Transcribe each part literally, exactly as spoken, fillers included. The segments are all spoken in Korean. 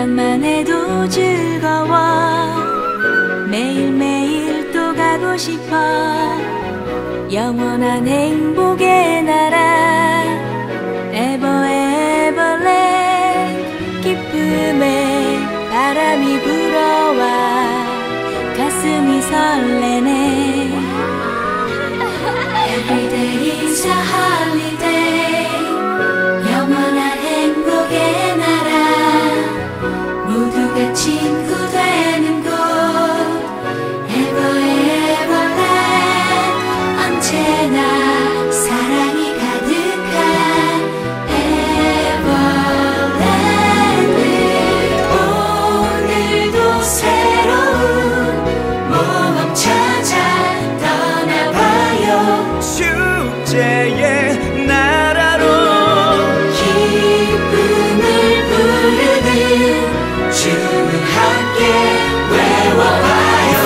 생각만 해도 즐거워. 매일매일 또 가고 싶어. 영원한 행복의 나라 에버에버랜드. 기쁨의 바람이 불어와 가슴이 설레네. Every day is a holiday. 영원한 행복의 나라 모두가 친구 되는 곳 에버에버랜드. 언제나 사랑이 가득한 에버랜드. 오늘도 새로운 모험 찾아 떠나봐요. 축제의 나라로 기쁨을 부르는 주문 함께 외워봐요.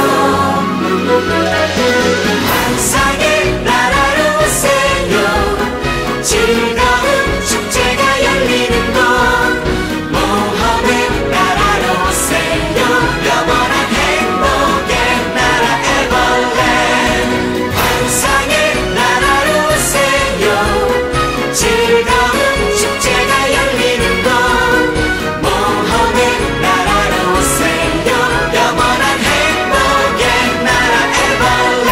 환상의 나라로 오세요. 즐거운 축제가 열리는 곳 모험의 나라로 오세요. 영원한 행복의 나라 에버랜드. 환상의 나라로 오세요. 즐거운 축제가 열리는 곳 모험의 나라로 오세요. 영원한 행복의 나라 에버랜드.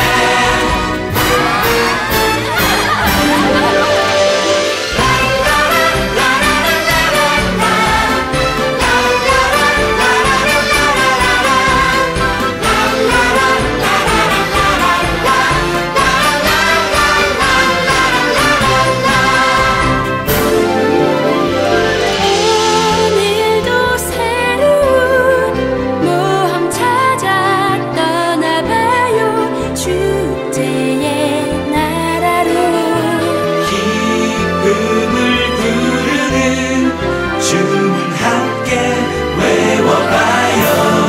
오늘도 새로운 모험 찾아 떠나봐요. 축제의 나라로 기쁨을 부르는 주문 함께 외워봐요.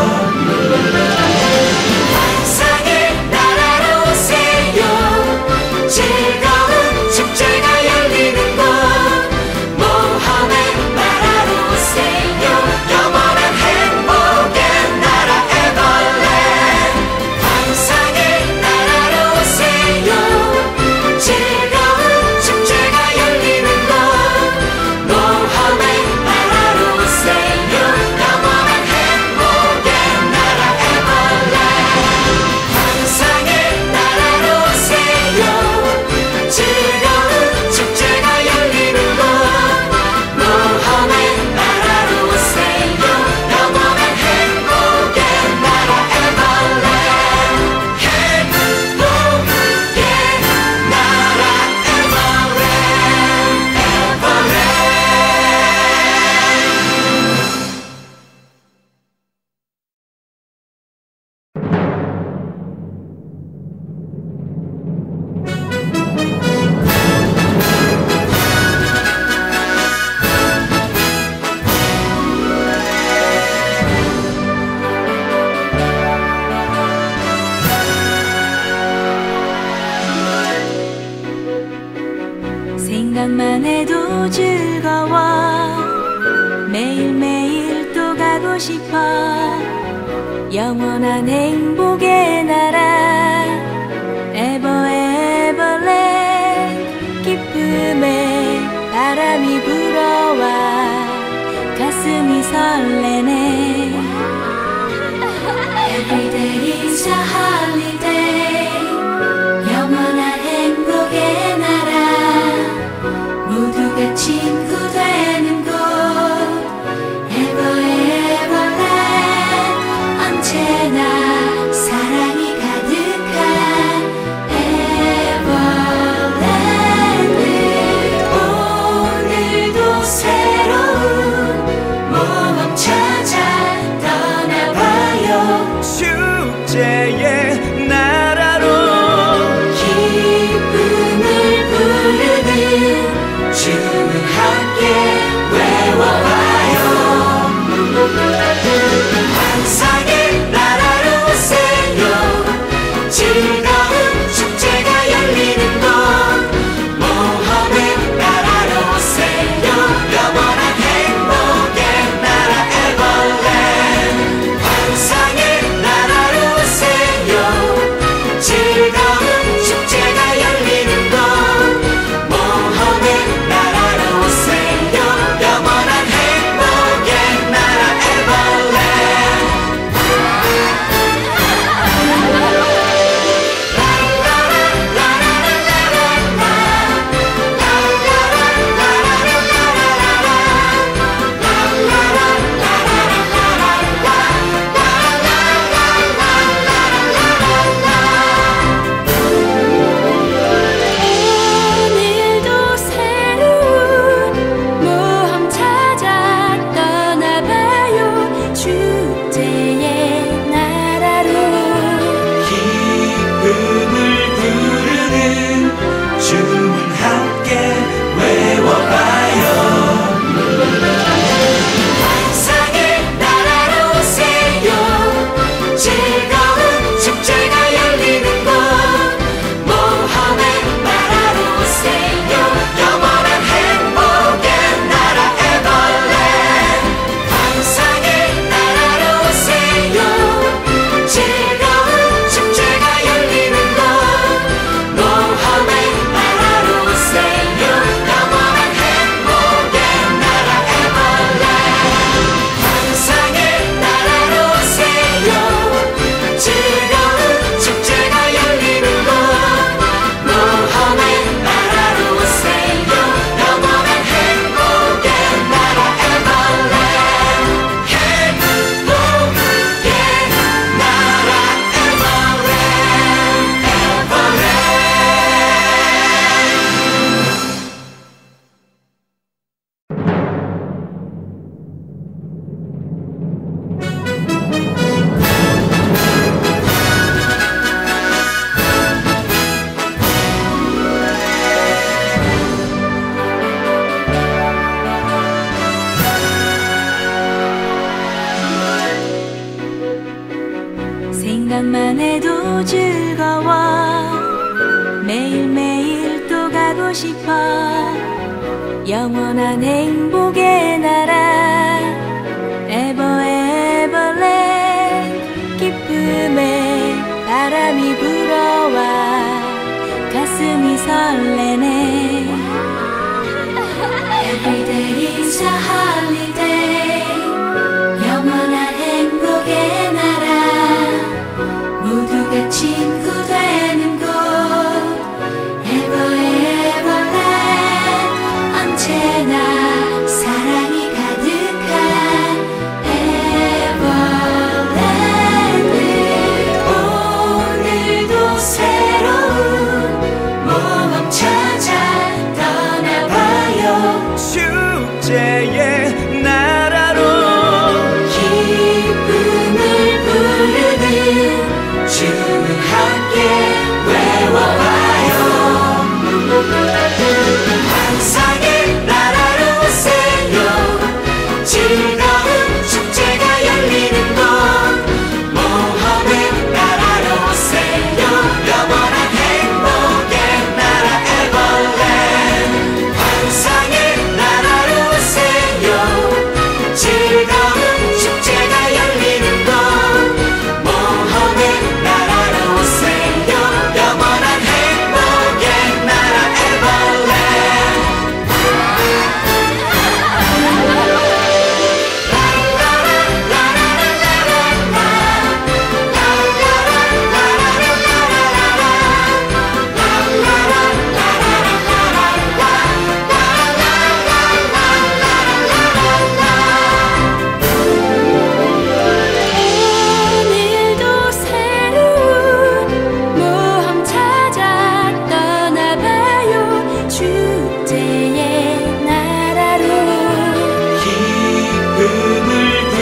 환상의 나라로 오세요. 즐거운 축제가 열리는 곳 모험의 나라로 오세요. 영원한 행복의 나라 에버랜드. 환상의 나라로 오세요. 즐거운 축제가 열리는 곳 모험의 나라로 오세요. 영원한 행복의 나라 에버랜드. 환상의 나라로 오세요. 즐거운 축제가 열리는 곳 모험의 나라로 오세요. 영원한 행복의 나라 에버랜드. 행복의 나라 생각만 해도 즐거워. 매일매일 또 가고 싶어. 영원한 행복의 나라 에버에버랜드. 기쁨의 바람이 불어와 가슴이 설레네. Every day is a holiday. 영원한 행복의 나라 모두가 친구 되는 곳 에버에버랜드. 언제나 사랑이 가득 싶어. 영원한 행복의 나라 에버에버랜드. 기쁨의 바람이 불어와 가슴이 설레는